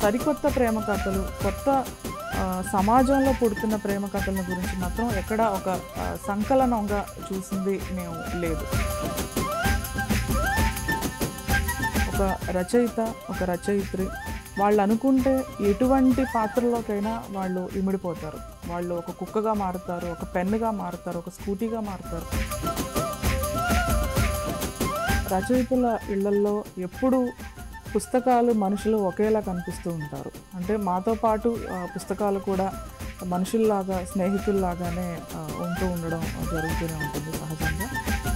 సరికొత్త ప్రేమ కథలు, కొత్త సమాజంలో పుడుతున్న ప్రేమ కథల గురించి మాత్రం ఎక్కడ ఒక సంకలనంగా చూసింది మేము లేదు. ఒక రచయిత, ఒక రచయిత్రి వాళ్ళు అనుకుంటే ఎటువంటి పాత్రలోకైనా వాళ్ళు ఇమిడిపోతారు. వాళ్ళు ఒక కుక్కగా మారుతారు, ఒక పెన్నుగా మారుతారు, ఒక స్కూటీగా మారుతారు. రచయితల ఇళ్లల్లో ఎప్పుడూ పుస్తకాలు, మనుషులు ఒకేలా కనిపిస్తూ ఉంటారు. అంటే మాతో పాటు పుస్తకాలు కూడా మనుషుల్లాగా, స్నేహితుల్లాగానే ఉంటూ ఉండడం జరుగుతూనే ఉంటుంది సహజంగా.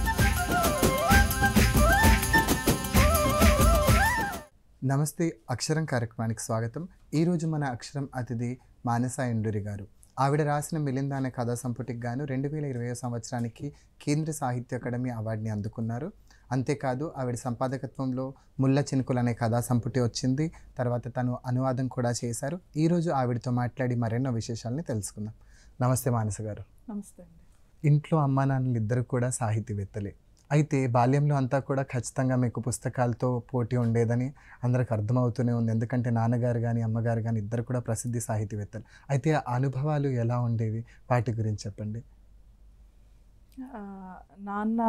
నమస్తే, అక్షరం కార్యక్రమానికి స్వాగతం. ఈరోజు మన అక్షరం అతిథి మానస ఎండూరి గారు. ఆవిడ రాసిన మిలింద అనే కథా సంపుటికి గాను 2020 సంవత్సరానికి కేంద్ర సాహిత్య అకాడమీ అవార్డుని అందుకున్నారు. అంతేకాదు ఆవిడ సంపాదకత్వంలో ముళ్ళ చినుకులు అనే కథా సంపుటి వచ్చింది. తర్వాత తను అనువాదం కూడా చేశారు. ఈరోజు ఆవిడతో మాట్లాడి మరెన్నో విశేషాలని తెలుసుకుందాం. నమస్తే మానస గారు. నమస్తే అండి. ఇంట్లో అమ్మా నాన్నలు ఇద్దరు కూడా సాహితీవేత్తలే. అయితే బాల్యంలో అంతా కూడా ఖచ్చితంగా మీకు పుస్తకాలతో పోటీ ఉండేదని అందరికి అర్థమవుతూనే ఉంది. ఎందుకంటే నాన్నగారు కానీ అమ్మగారు కానీ ఇద్దరు కూడా ప్రసిద్ధి సాహితీవేత్తలు. అయితే ఆ అనుభవాలు ఎలా ఉండేవి, వాటి గురించి చెప్పండి. నాన్న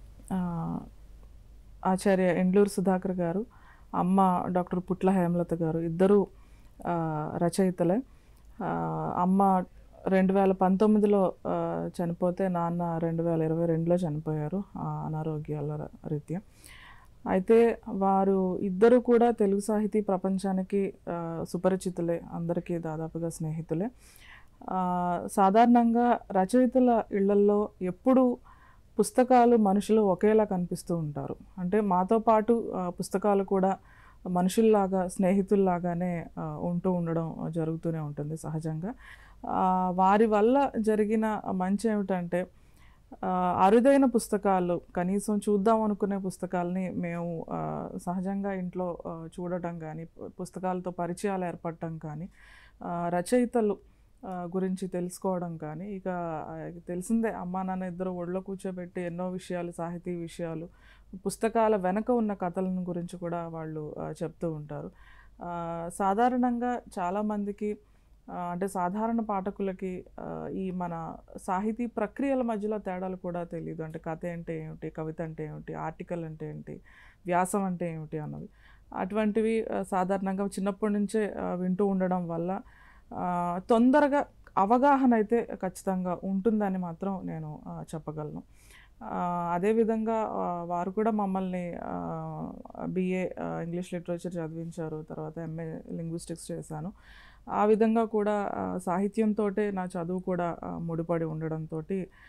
ఆచార్య ఎండ్లూరు సుధాకర్ గారు, అమ్మ డాక్టర్ పుట్ల హేమలత గారు ఇద్దరు రచయితలే. అమ్మ 2019లో చనిపోతే నాన్న 2022లో చనిపోయారు అనారోగ్యాల రీత్యా. అయితే వారు ఇద్దరు కూడా తెలుగు సాహితీ ప్రపంచానికి సుపరిచితులే, అందరికీ దాదాపుగా స్నేహితులే. సాధారణంగా రచయితల ఇళ్లల్లో ఎప్పుడూ పుస్తకాలు, మనుషులు ఒకేలా కనిపిస్తూ ఉంటారు. అంటే మాతో పాటు పుస్తకాలు కూడా మనుషుల్లాగా, స్నేహితుల్లాగానే ఉంటూ ఉండడం జరుగుతూనే ఉంటుంది సహజంగా. వారి వల్ల జరిగిన మంచి ఏమిటంటే అరుదైన పుస్తకాలు, కనీసం చూద్దాం అనుకునే పుస్తకాలని మేము సహజంగా ఇంట్లో చూడటం కానీ, పుస్తకాలతో పరిచయాలు ఏర్పడటం కానీ, రచయితలు గురించి తెలుసుకోవడం కానీ, ఇక తెలిసిందే అమ్మా నాన్న ఇద్దరు ఒళ్ళో కూర్చోబెట్టి ఎన్నో విషయాలు, సాహితీ విషయాలు, పుస్తకాల వెనక ఉన్న కథలను గురించి కూడా వాళ్ళు చెప్తూ ఉంటారు. సాధారణంగా చాలామందికి అంటే సాధారణ పాఠకులకి ఈ మన సాహితీ ప్రక్రియల మధ్యలో తేడాలు కూడా తెలియదు. అంటే కథ అంటే ఏమిటి, కవిత అంటే ఏమిటి, ఆర్టికల్ అంటే ఏంటి, వ్యాసం అంటే ఏమిటి అన్నవి. అటువంటివి సాధారణంగా చిన్నప్పటి నుంచే వింటూ ఉండడం వల్ల తొందరగా అవగాహన అయితే ఖచ్చితంగా ఉంటుందని మాత్రం నేను చెప్పగలను. అదేవిధంగా వారు కూడా మమ్మల్ని BA ఇంగ్లీష్ లిటరేచర్ చదివించారు. తర్వాత MA లింగ్విస్టిక్స్ చేశాను. ఆ విధంగా కూడా సాహిత్యంతో నా చదువు కూడా ముడిపడి ఉండడంతో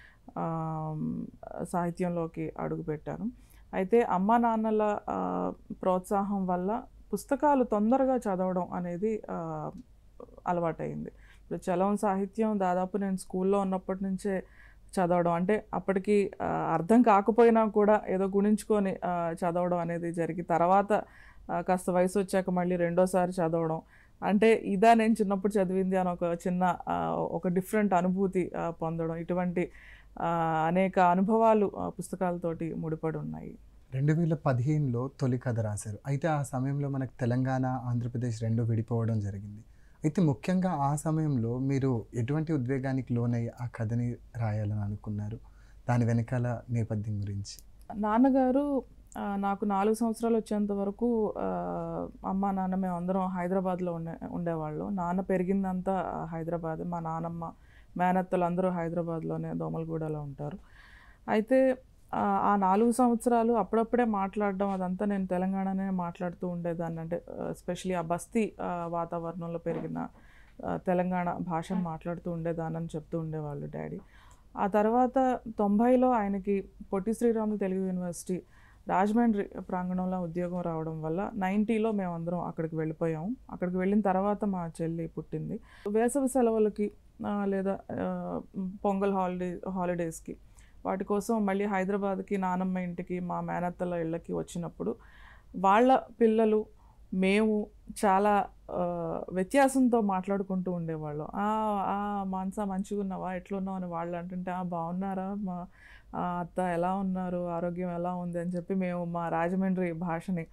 సాహిత్యంలోకి అడుగుపెట్టాను. అయితే అమ్మా నాన్నల ప్రోత్సాహం వల్ల పుస్తకాలు తొందరగా చదవడం అనేది అలవాటైంది. ఇప్పుడు చలం సాహిత్యం దాదాపు నేను స్కూల్లో ఉన్నప్పటి నుంచే చదవడం, అంటే అప్పటికి అర్థం కాకపోయినా కూడా ఏదో గుణించుకొని చదవడం అనేది జరిగి, తర్వాత కాస్త వయసు వచ్చాక మళ్ళీ రెండోసారి చదవడం, అంటే ఇదా నేను చిన్నప్పుడు చదివింది అని ఒక డిఫరెంట్ అనుభూతి పొందడం, ఇటువంటి అనేక అనుభవాలు పుస్తకాలతోటి ముడిపడి ఉన్నాయి. 2015లో తొలి కథ రాశారు. అయితే ఆ సమయంలో మనకు తెలంగాణ, ఆంధ్రప్రదేశ్ రెండు విడిపోవడం జరిగింది. అయితే ముఖ్యంగా ఆ సమయంలో మీరు ఎటువంటి ఉద్వేగానికి లోనయ్యి ఆ కథని రాయాలని అనుకున్నారు? దాని వెనకాల నేపథ్యం గురించి. నాన్నగారు నాకు 4 సంవత్సరాలు వచ్చేంత వరకు అమ్మ నాన్న మేము అందరం హైదరాబాద్లో ఉండేవాళ్ళు. నాన్న పెరిగిందంతా హైదరాబాద్. మా నాన్నమ్మ, మేనత్తలు అందరూ హైదరాబాద్లోనే, దోమలగూడలో ఉంటారు. అయితే ఆ 4 సంవత్సరాలు అప్పుడప్పుడే మాట్లాడడం అదంతా నేను తెలంగాణనే మాట్లాడుతూ ఉండేదాన్ని. అంటే ఎస్పెషలీ ఆ బస్తీ వాతావరణంలో పెరిగిన తెలంగాణ భాషను మాట్లాడుతూ ఉండేదాన్ని చెప్తూ ఉండేవాళ్ళు డాడీ. ఆ తర్వాత 90లో ఆయనకి పొట్టి శ్రీరాములు తెలుగు యూనివర్సిటీ రాజమండ్రి ప్రాంగణంలో ఉద్యోగం రావడం వల్ల 90లో మేమందరం అక్కడికి వెళ్ళిపోయాము. అక్కడికి వెళ్ళిన తర్వాత మా చెల్లి పుట్టింది. వేసవి సెలవులకి లేదా పొంగల్ హాలిడేస్కి వాటి కోసం మళ్ళీ హైదరాబాద్కి, నానమ్మ ఇంటికి, మా మేనత్తల ఇళ్ళకి వచ్చినప్పుడు వాళ్ళ పిల్లలు, మేము చాలా వ్యత్యాసంతో మాట్లాడుకుంటూ ఉండేవాళ్ళం. మానస మంచిగా ఉన్నావా, ఎట్లున్నావు అని వాళ్ళు అంటుంటే, బాగున్నారా, మా అత్త ఎలా ఉన్నారు, ఆరోగ్యం ఎలా ఉంది అని చెప్పి మేము మా రాజమండ్రి భాషని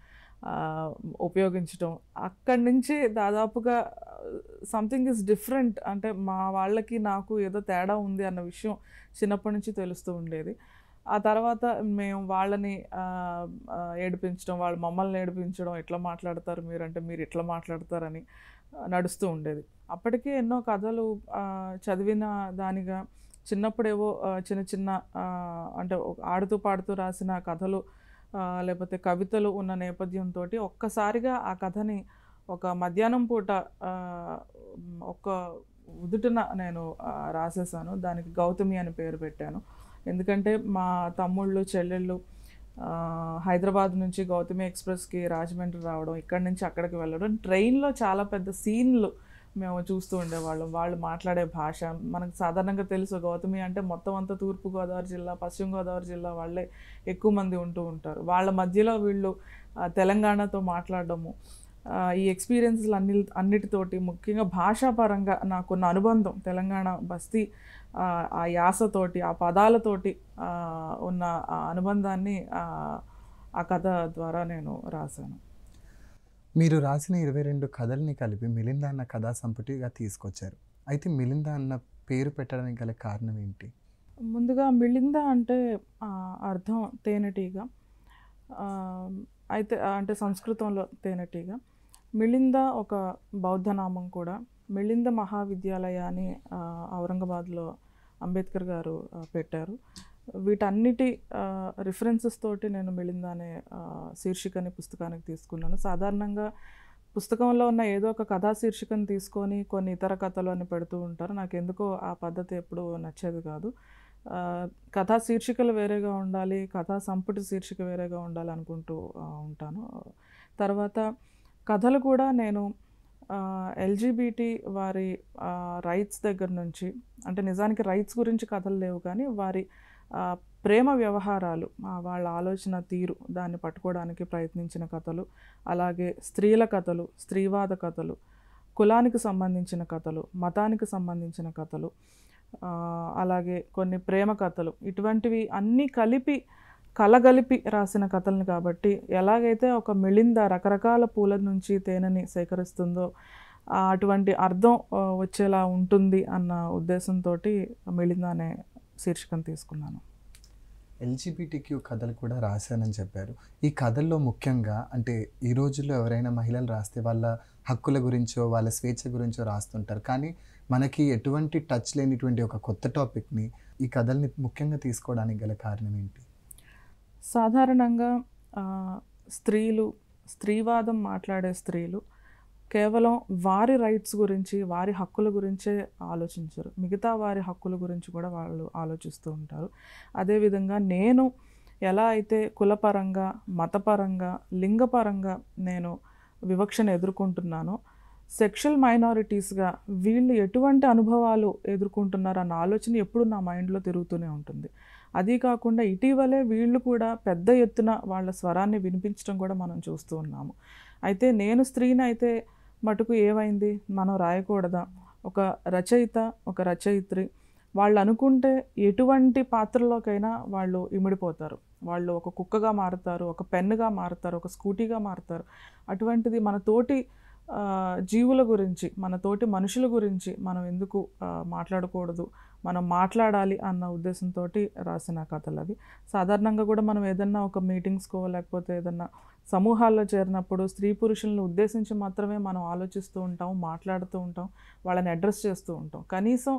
ఉపయోగించడం. అక్కడి నుంచి దాదాపుగా సంథింగ్ ఈజ్ డిఫరెంట్, అంటే మా వాళ్ళకి నాకు ఏదో తేడా ఉంది అన్న విషయం చిన్నప్పటి నుంచి తెలుస్తూ ఉండేది. ఆ తర్వాత మేము వాళ్ళని ఏడిపించడం, వాళ్ళు మమ్మల్ని ఏడిపించడం, ఎట్లా మాట్లాడతారు మీరంటే మీరు ఇట్లా మాట్లాడతారని నడుస్తూ ఉండేది. అప్పటికే ఎన్నో కథలు చదివిన దానిగా చిన్నప్పుడేవో చిన్న చిన్న అంటే ఆడుతూ పాడుతూ రాసిన కథలు లేకపోతే కవితలు ఉన్న నేపథ్యంతో ఒక్కసారిగా ఆ కథని ఒక మధ్యాహ్నం పూట ఒక ఉదుటున నేను రాసేసాను. దానికి గౌతమి అని పేరు పెట్టాను. ఎందుకంటే మా తమ్ముళ్ళు చెల్లెళ్ళు హైదరాబాద్ నుంచి గౌతమి ఎక్స్ప్రెస్కి రాజమండ్రి రావడం, ఇక్కడి నుంచి అక్కడికి వెళ్ళడం, ట్రైన్లో చాలా పెద్ద సీన్లు మేము చూస్తూ ఉండేవాళ్ళం. వాళ్ళు మాట్లాడే భాష మనకు సాధారణంగా తెలుసు, గౌతమి అంటే మొత్తం అంతా తూర్పుగోదావరి జిల్లా, పశ్చిమ గోదావరి జిల్లా వాళ్ళే ఎక్కువ మంది ఉంటూ ఉంటారు. వాళ్ళ మధ్యలో వీళ్ళు తెలంగాణతో మాట్లాడడము, ఈ ఎక్స్పీరియన్స్లు అన్నిటితోటి ముఖ్యంగా భాషాపరంగా నాకున్న అనుబంధం, తెలంగాణ బస్తీ ఆ యాసతోటి ఆ పదాలతోటి ఉన్న ఆ అనుబంధాన్ని ఆ కథ ద్వారా నేను రాశాను. మీరు రాసిన 22 కథల్ని కలిపి మిలింద అన్న కథా సంపుటిగా తీసుకొచ్చారు. అయితే మిలింద అన్న పేరు పెట్టడానికి గల కారణం ఏంటి? ముందుగా మిలింద అంటే అర్థం తేనెటీగ. అయితే అంటే సంస్కృతంలో తేనెటీగ. మిలింద ఒక బౌద్ధ నామం కూడా. మిలింద మహావిద్యాలయ అని ఔరంగాబాద్లో అంబేద్కర్ గారు పెట్టారు. వీటన్నిటి రిఫరెన్సెస్ తోటి నేను మిలింద అనే శీర్షికని పుస్తకానికి తీసుకున్నాను. సాధారణంగా పుస్తకంలో ఉన్న ఏదో ఒక కథా శీర్షికను తీసుకొని కొన్ని ఇతర కథలు అని పెడుతూ ఉంటారు. నాకు ఎందుకో ఆ పద్ధతి ఎప్పుడూ నచ్చేది కాదు. కథా శీర్షికలు వేరేగా ఉండాలి, కథా సంపుటి శీర్షిక వేరేగా ఉండాలి అనుకుంటూ ఉంటాను. తర్వాత కథలు కూడా నేను ఎల్జీబీటీ వారి రైట్స్ దగ్గర నుంచి, అంటే నిజానికి రైట్స్ గురించి కథలు లేవు కానీ వారి ప్రేమ వ్యవహారాలు, వాళ్ళ ఆలోచన తీరు, దాన్ని పట్టుకోవడానికి ప్రయత్నించిన కథలు, అలాగే స్త్రీల కథలు, స్త్రీవాద కథలు, కులానికి సంబంధించిన కథలు, మతానికి సంబంధించిన కథలు, అలాగే కొన్ని ప్రేమ కథలు, ఇటువంటివి అన్నీ కలిపి కలగలిపి రాసిన కథల్ని కాబట్టి, ఎలాగైతే ఒక మిలింద రకరకాల పూల నుంచి తేనెని సేకరిస్తుందో అటువంటి అర్థం వచ్చేలా ఉంటుంది అన్న ఉద్దేశంతో మిలింద అనే శీర్షికను తీసుకున్నాను. ఎల్జీబీటీక్యూ కథలు కూడా రాశానని చెప్పారు. ఈ కథల్లో ముఖ్యంగా అంటే ఈ రోజుల్లో ఎవరైనా మహిళలు రాస్తే వాళ్ళ హక్కుల గురించో వాళ్ళ స్వేచ్ఛ గురించో రాస్తుంటారు. కానీ మనకి ఎటువంటి టచ్ లేనిటువంటి ఒక కొత్త టాపిక్ని ఈ కథల్ని ముఖ్యంగా తీసుకోవడానికి గల కారణం ఏంటి? సాధారణంగా స్త్రీలు, స్త్రీవాదం మాట్లాడే స్త్రీలు కేవలం వారి రైట్స్ గురించి, వారి హక్కుల గురించే ఆలోచించరు. మిగతా వారి హక్కుల గురించి కూడా వాళ్ళు ఆలోచిస్తూ ఉంటారు. అదేవిధంగా నేను ఎలా అయితే కులపరంగా, మతపరంగా, లింగపరంగా నేను వివక్షను ఎదుర్కొంటున్నానో, సెక్షువల్ మైనారిటీస్గా వీళ్ళు ఎటువంటి అనుభవాలు ఎదుర్కొంటున్నారు అన్న ఆలోచన ఎప్పుడు నా మైండ్లో తిరుగుతూనే ఉంటుంది. అదీ కాకుండా ఇటీవలే వీళ్ళు కూడా పెద్ద ఎత్తున వాళ్ళ స్వరాన్ని వినిపించడం కూడా మనం చూస్తూ ఉన్నాము. అయితే నేను స్త్రీని అయితే మటుకు ఏమైంది, మనం రాయకూడదా? ఒక రచయిత, ఒక రచయిత్రి వాళ్ళు అనుకుంటే ఎటువంటి పాత్రలోకైనా వాళ్ళు ఇమిడిపోతారు. వాళ్ళు ఒక కుక్కగా మారుతారు, ఒక పెన్నుగా మారుతారు, ఒక స్కూటీగా మారుతారు. అటువంటిది మన తోటి జీవుల గురించి, మన తోటి మనుషుల గురించి మనం ఎందుకు మాట్లాడకూడదు, మనం మాట్లాడాలి అన్న ఉద్దేశంతో రాసిన కథలు అవి. సాధారణంగా కూడా మనం ఏదన్నా ఒక మీటింగ్స్కో లేకపోతే ఏదన్నా సమూహాల్లో చేరినప్పుడు స్త్రీ పురుషులను ఉద్దేశించి మాత్రమే మనం ఆలోచిస్తూ ఉంటాం, మాట్లాడుతూ ఉంటాం, వాళ్ళని అడ్రస్ చేస్తూ ఉంటాం. కనీసం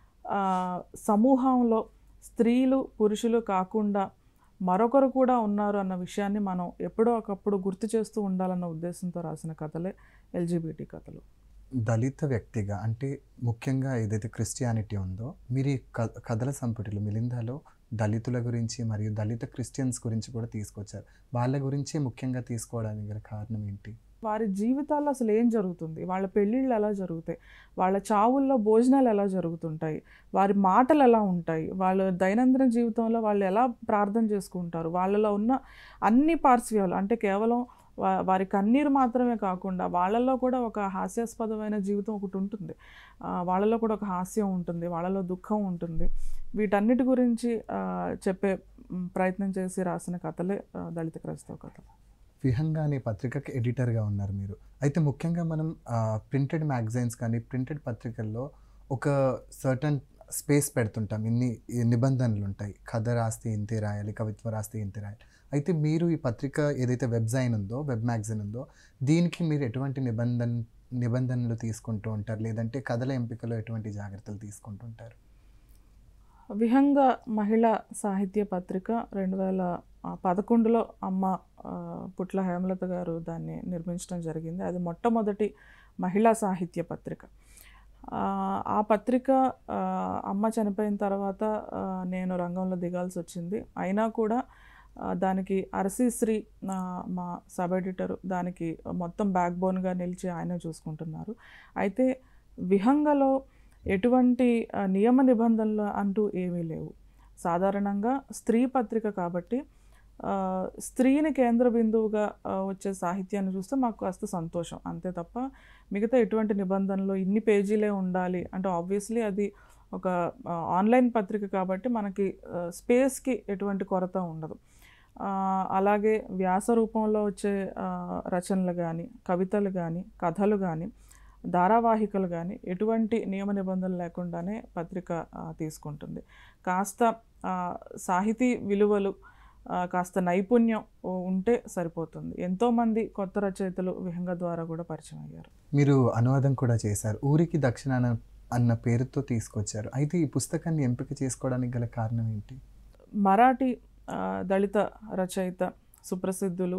సమూహంలో స్త్రీలు పురుషులు కాకుండా మరొకరు కూడా ఉన్నారు అన్న విషయాన్ని మనం ఎప్పుడో ఒకప్పుడు గుర్తు చేస్తూ ఉండాలన్న ఉద్దేశంతో రాసిన కథలే ఎల్జీబీటీ కథలు. దళిత వ్యక్తిగా అంటే ముఖ్యంగా ఏదైతే క్రిస్టియానిటీ ఉందో, మీరు ఈ కథల సంపుటిలో మిలిందాలో దళితుల గురించి మరియు దళిత క్రిస్టియన్స్ గురించి కూడా తీసుకొచ్చారు. వాళ్ళ గురించి ముఖ్యంగా తీసుకోవడానికి గల కారణం ఏంటి? వారి జీవితాల్లో అసలు ఏం జరుగుతుంది, వాళ్ళ పెళ్ళిళ్ళు ఎలా జరుగుతాయి, వాళ్ళ చావుల్లో భోజనాలు ఎలా జరుగుతుంటాయి, వారి మాటలు ఎలా ఉంటాయి, వాళ్ళ దైనందిన జీవితంలో వాళ్ళు ఎలా ప్రార్థన చేసుకుంటారు, వాళ్ళలో ఉన్న అన్ని పార్శ్వ్యాలు, అంటే కేవలం వారి కన్నీరు మాత్రమే కాకుండా వాళ్ళల్లో కూడా ఒక హాస్యాస్పదమైన జీవితం ఒకటి ఉంటుంది, వాళ్ళలో కూడా ఒక హాస్యం ఉంటుంది, వాళ్ళలో దుఃఖం ఉంటుంది. వీటన్నిటి గురించి చెప్పే ప్రయత్నం చేసి రాసిన కథలే దళిత క్రైస్తవ కథలు. విహంగ అనే పత్రికకి ఎడిటర్గా ఉన్నారు మీరు. అయితే ముఖ్యంగా మనం ప్రింటెడ్ మ్యాగజైన్స్ కానీ, ప్రింటెడ్ పత్రికల్లో ఒక సర్టన్ స్పేస్ పెడుతుంటాం. ఈ నిబంధనలు ఉంటాయి. కథ రాస్తే ఇంతే రాయాలి, కవిత్వం రాస్తే ఇంతే రాయాలి. అయితే మీరు ఈ పత్రిక ఏదైతే వెబ్ మ్యాగజైన్ ఉందో, దీనికి మీరు ఎటువంటి నిబంధనలు తీసుకుంటూ ఉంటారు? లేదంటే కథల ఎంపికలో ఎటువంటి జాగ్రత్తలు తీసుకుంటుంటారు? విహంగ మహిళా సాహిత్య పత్రిక 2011లో అమ్మ పుట్ల హేమలత గారు దాన్ని నిర్మించడం జరిగింది. అది మొట్టమొదటి మహిళా సాహిత్య పత్రిక. ఆ పత్రిక అమ్మ చనిపోయిన తర్వాత నేను రంగంలో దిగాల్సి వచ్చింది. అయినా కూడా దానికి అరసీశ్రీ మా సబ్ ఎడిటరు దానికి మొత్తం బ్యాక్ బోన్గా నిలిచి ఆయనే చూసుకుంటున్నారు. అయితే విహంగలో ఎటువంటి నియమ నిబంధనలు అంటూ ఏమీ లేవు. సాధారణంగా స్త్రీ పత్రిక కాబట్టి స్త్రీని కేంద్ర బిందువుగా వచ్చే సాహిత్యాన్ని చూస్తే మాకు కాస్త సంతోషం, అంతే తప్ప మిగతా ఎటువంటి నిబంధనలు ఇన్ని పేజీలే ఉండాలి అంటే ఆబ్వియస్లీ అది ఒక ఆన్లైన్ పత్రిక కాబట్టి మనకి స్పేస్కి ఎటువంటి కొరత ఉండదు. అలాగే వ్యాస రూపంలో వచ్చే రచనలు కానీ, కవితలు కానీ, కథలు కానీ, ధారావాహికలు కానీ ఎటువంటి నియమ నిబంధనలు లేకుండానే పత్రిక తీసుకుంటుంది. కాస్త సాహితీ విలువలు, కాస్త నైపుణ్యం ఉంటే సరిపోతుంది. ఎంతోమంది కొత్త రచయితలు విహంగ ద్వారా కూడా పరిచయం అయ్యారు. మీరు అనువాదం కూడా చేశారు. ఊరికి దక్షిణాన అన్న పేరుతో తీసుకొచ్చారు. అయితే ఈ పుస్తకాన్ని ఎంపిక చేసుకోవడానికి గల కారణం ఏంటి? మరాఠీ దళిత రచయిత సుప్రసిద్ధులు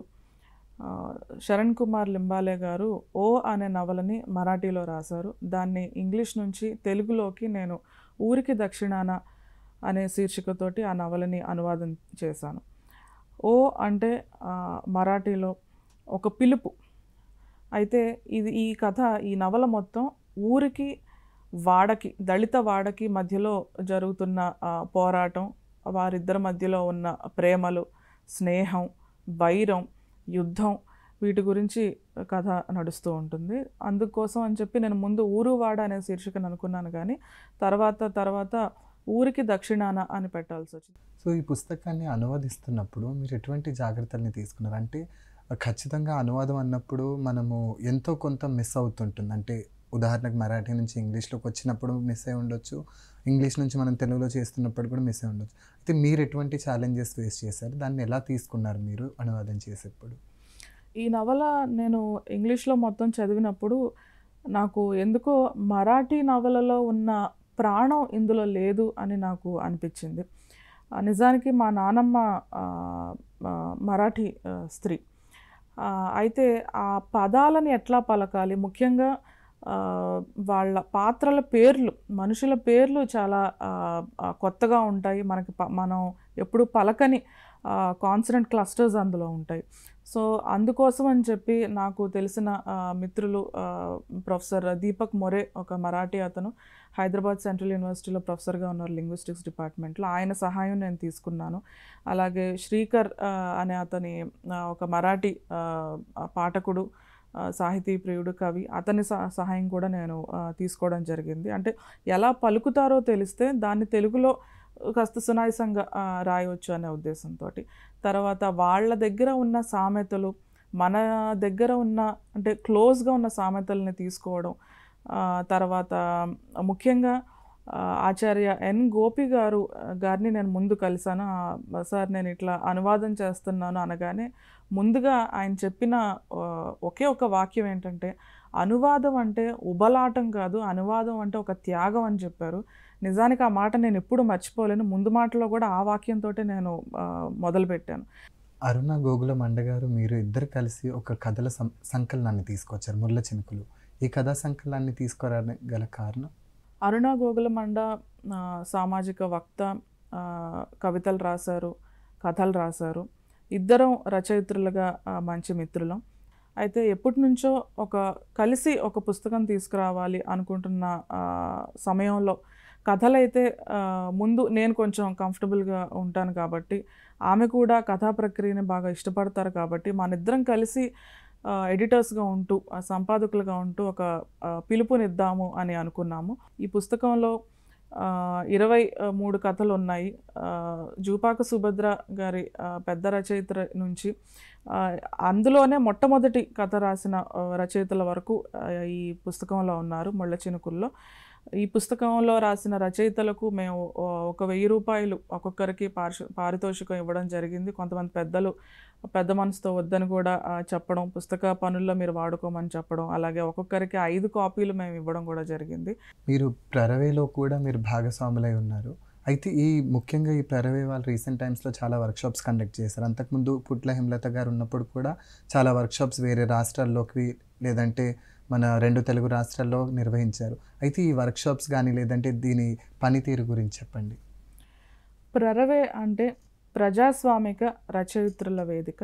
శరణ్ కుమార్ లింబాలే గారు ఓ అనే నవలని మరాఠీలో రాశారు. దాన్ని ఇంగ్లీష్ నుంచి తెలుగులోకి నేను ఊరికి దక్షిణాన అనే శీర్షికతోటి ఆ నవలని అనువాదం చేశాను. ఓ అంటే మరాఠీలో ఒక పిలుపు. అయితే ఈ కథ, ఈ నవల మొత్తం ఊరికి వాడకి, దళిత వాడకి మధ్యలో జరుగుతున్న పోరాటం, వారిద్దరి మధ్యలో ఉన్న ప్రేమలు, స్నేహం, వైరం, యుద్ధం, వీటి గురించి కథ నడుస్తూ ఉంటుంది. అందుకోసం అని చెప్పి నేను ముందు ఊరు వాడ అనే శీర్షికను అనుకున్నాను, కానీ తర్వాత ఊరికి దక్షిణాన అని పెట్టాల్సి వచ్చింది. సో ఈ పుస్తకాన్ని అనువదిస్తున్నప్పుడు మీరు ఎటువంటి జాగ్రత్తల్ని తీసుకున్నారు? అంటే ఖచ్చితంగా అనువాదం అన్నప్పుడు మనము ఎంతో కొంత మిస్ అవుతుంటుంది. అంటే ఉదాహరణకు మరాఠీ నుంచి ఇంగ్లీష్లోకి వచ్చినప్పుడు మిస్ అయి ఉండొచ్చు, ఇంగ్లీష్ నుంచి మనం తెలుగులో చేస్తున్నప్పుడు కూడా మిస్ అయి ఉండొచ్చు. అయితే మీరు ఎటువంటి ఛాలెంజెస్ ఫేస్ చేశారు? దాన్ని ఎలా తీసుకున్నారు మీరు అనువాదం చేసేప్పుడు? ఈ నవల నేను ఇంగ్లీష్లో మొత్తం చదివినప్పుడు నాకు ఎందుకో మరాఠీ నవలలో ఉన్న ప్రాణం ఇందులో లేదు అని నాకు అనిపించింది. నిజానికి మా నానమ్మ మరాఠీ స్త్రీ. అయితే ఆ పదాలని ఎట్లా పలకాలి, ముఖ్యంగా వాళ్ళ పాత్రల పేర్లు, మనుషుల పేర్లు చాలా కొత్తగా ఉంటాయి. మనం ఎప్పుడు పలకని కాన్సనెంట్ క్లస్టర్స్ అందులో ఉంటాయి. సో అందుకోసం అని చెప్పి నాకు తెలిసిన మిత్రులు ప్రొఫెసర్ దీపక్ మొరే, ఒక మరాఠీ అతను, హైదరాబాద్ సెంట్రల్ యూనివర్సిటీలో ప్రొఫెసర్గా ఉన్నారు లింగ్విస్టిక్స్ డిపార్ట్మెంట్లో, ఆయన సహాయం నేను తీసుకున్నాను. అలాగే శ్రీకర్ అనే అతని ఒక మరాఠీ పాఠకుడు, సాహితీ ప్రియుడు, కవి, అతని సహాయం కూడా నేను తీసుకోవడం జరిగింది. అంటే ఎలా పలుకుతారో తెలిస్తే దాన్ని తెలుగులో కాస్త సునాయసంగా రాయవచ్చు అనే ఉద్దేశంతో. తర్వాత వాళ్ళ దగ్గర ఉన్న సామెతలు, మన దగ్గర ఉన్న అంటే క్లోజ్గా ఉన్న సామెతల్ని తీసుకోవడం. తర్వాత ముఖ్యంగా ఆచార్య ఎన్ గోపి గారిని నేను ముందు కలిశాను. సార్ నేను ఇట్లా అనువాదం చేస్తున్నాను అనగానే ముందుగా ఆయన చెప్పిన ఒకే ఒక వాక్యం ఏంటంటే, అనువాదం అంటే ఉబలాటం కాదు, అనువాదం అంటే ఒక త్యాగం అని చెప్పారు. నిజానికి ఆ మాట నేను ఎప్పుడు మర్చిపోలేను. ముందు మాటలో కూడా ఆ వాక్యంతో నేను మొదలుపెట్టాను. అరుణ గోగుల మండ గారు, మీరు ఇద్దరు కలిసి ఒక కథల సంకలనాన్ని తీసుకొచ్చారు, ముళ్ళ చినుకులు. ఈ కథా సంకలనాన్ని తీసుకురావడానికి గల కారణం? అరుణ గోగుల మండ సామాజిక వక్త, కవితలు రాశారు, కథలు రాశారు. ఇద్దరం రచయిత్రులుగా మంచి మిత్రులం. అయితే ఎప్పటి నుంచో కలిసి ఒక పుస్తకం తీసుకురావాలి అనుకుంటున్న సమయంలో కథలైతే ముందు నేను కొంచెం కంఫర్టబుల్గా ఉంటాను కాబట్టి, ఆమె కూడా కథా ప్రక్రియని బాగా ఇష్టపడతారు కాబట్టి, మనిద్దరం కలిసి ఎడిటర్స్గా ఉంటూ, సంపాదకులుగా ఉంటూ ఒక పిలుపునిద్దాము అని అనుకున్నాము. ఈ పుస్తకంలో 23 కథలు ఉన్నాయి. జూపాక సుభద్ర గారి పెద్ద రచయిత నుంచి అందులోనే మొట్టమొదటి కథ రాసిన రచయితల వరకు ఈ పుస్తకంలో ఉన్నారు. ముళ్ళ చినుకుల్లో ఈ పుస్తకంలో రాసిన రచయితలకు మేము ₹1000 ఒక్కొక్కరికి పారితోషికం ఇవ్వడం జరిగింది. కొంతమంది పెద్దలు పెద్ద మనసుతో వద్దని కూడా చెప్పడం, పుస్తక పనుల్లో మీరు వాడుకోమని చెప్పడం, అలాగే ఒక్కొక్కరికి 5 కాపీలు మేము ఇవ్వడం కూడా జరిగింది. మీరు ప్రరవేలో కూడా మీరు భాగస్వాములై ఉన్నారు. అయితే ముఖ్యంగా ఈ ప్రరవే వాళ్ళు రీసెంట్ టైమ్స్లో చాలా వర్క్షాప్స్ కండక్ట్ చేశారు. అంతకుముందు పుట్ల హేమలత గారు ఉన్నప్పుడు కూడా చాలా వర్క్షాప్స్ వేరే రాష్ట్రాల్లోకి లేదంటే మన 2 తెలుగు రాష్ట్రాల్లో నిర్వహించారు. అయితే ఈ వర్క్షాప్స్ కానీ లేదంటే దీని పనితీరు గురించి చెప్పండి. ప్రరవే అంటే ప్రజాస్వామిక రచయిత్రుల వేదిక.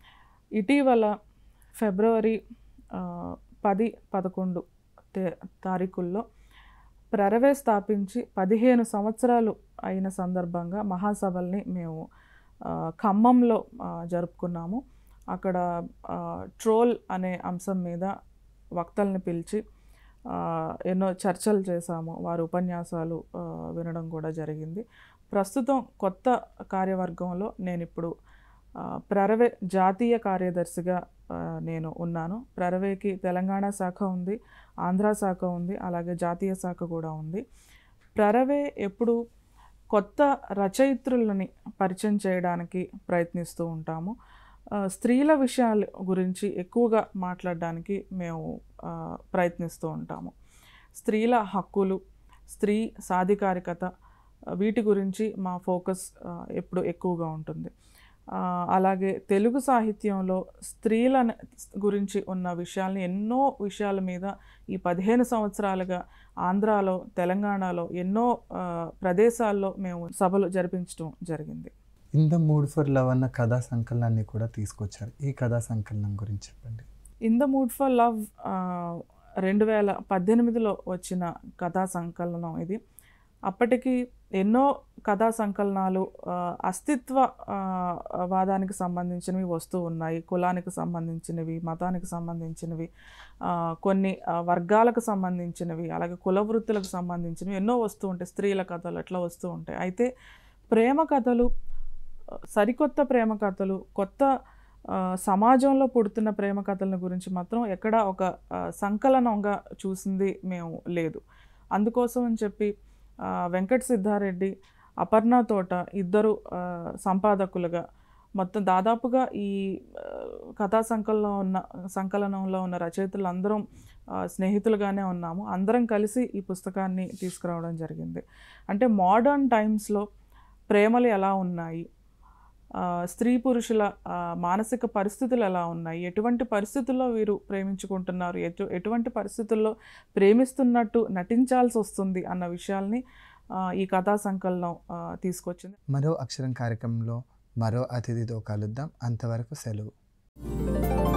ఇటీవల ఫిబ్రవరి 10, 11 తారీఖుల్లో ప్రరవే స్థాపించి 15 సంవత్సరాలు అయిన సందర్భంగా మహాసభల్ని మేము ఖమ్మంలో జరుపుకున్నాము. అక్కడ ట్రోల్ అనే అంశం మీద వక్తల్ని పిలిచి ఎన్నో చర్చలు చేశాము. వారి ఉపన్యాసాలు వినడం కూడా జరిగింది. ప్రస్తుతం కొత్త కార్యవర్గంలో నేను ఇప్పుడు ప్రరవే జాతీయ కార్యదర్శిగా నేను ఉన్నాను. ప్రరవేకి తెలంగాణ శాఖ ఉంది, ఆంధ్ర శాఖ ఉంది, అలాగే జాతీయ శాఖ కూడా ఉంది. ప్రరవే ఎప్పుడు కొత్త రచయిత్రులని పరిచయం చేయడానికి ప్రయత్నిస్తూ ఉంటాము. స్త్రీల విషయాల గురించి ఎక్కువగా మాట్లాడడానికి మేము ప్రయత్నిస్తూ ఉంటాము. స్త్రీల హక్కులు, స్త్రీ సాధికారికత, వీటి గురించి మా ఫోకస్ ఎప్పుడు ఎక్కువగా ఉంటుంది. అలాగే తెలుగు సాహిత్యంలో స్త్రీల గురించి ఉన్న విషయాల్ని ఎన్నో విషయాల మీద ఈ 15 సంవత్సరాలుగా ఆంధ్రాలో, తెలంగాణలో ఎన్నో ప్రదేశాల్లో మేము సభలు జరిపించడం జరిగింది. In the mood for love అన్న కథా సంకలనాన్ని కూడా తీసుకొచ్చారు. ఈ కథా సంకలనం గురించి చెప్పండి. In the mood for love 2018లో వచ్చిన కథా సంకలనం ఇది. అప్పటికి ఎన్నో కథా సంకలనాలు అస్తిత్వ వాదానికి సంబంధించినవి వస్తూ ఉన్నాయి. కులానికి సంబంధించినవి, మతానికి సంబంధించినవి, కొన్ని వర్గాలకు సంబంధించినవి, అలాగే కుల వృత్తులకు సంబంధించినవి ఎన్నో వస్తూ ఉంటాయి. స్త్రీల కథలు అట్లా వస్తూ ఉంటాయి. అయితే ప్రేమ కథలు, సరికొత్త ప్రేమ కథలు, కొత్త సమాజంలో పుడుతున్న ప్రేమ కథల గురించి మాత్రం ఎక్కడ ఒక సంకలనంగా చూసింది మేము లేదు. అందుకోసం అని చెప్పి వెంకట సిద్ధారెడ్డి, అపర్ణ తోట ఇద్దరు సంపాదకులుగా మొత్తం దాదాపుగా ఈ కథా సంకలనంలో ఉన్న రచయితలు అందరం స్నేహితులుగానే ఉన్నాము. అందరం కలిసి ఈ పుస్తకాన్ని తీసుకురావడం జరిగింది. అంటే మోడర్న్ టైమ్స్లో ప్రేమలు ఎలా ఉన్నాయి, స్త్రీ పురుషుల మానసిక పరిస్థితులు ఎలా ఉన్నాయి, ఎటువంటి పరిస్థితుల్లో వీరు ప్రేమించుకుంటున్నారు, ఎటువంటి పరిస్థితుల్లో ప్రేమిస్తున్నట్టు నటించాల్సి వస్తుంది అన్న విషయాల్ని ఈ కథా సంకలనం తీసుకొచ్చింది. మరో అక్షరం కార్యక్రమంలో మరో అతిథితో కలుద్దాం. అంతవరకు సెలవు.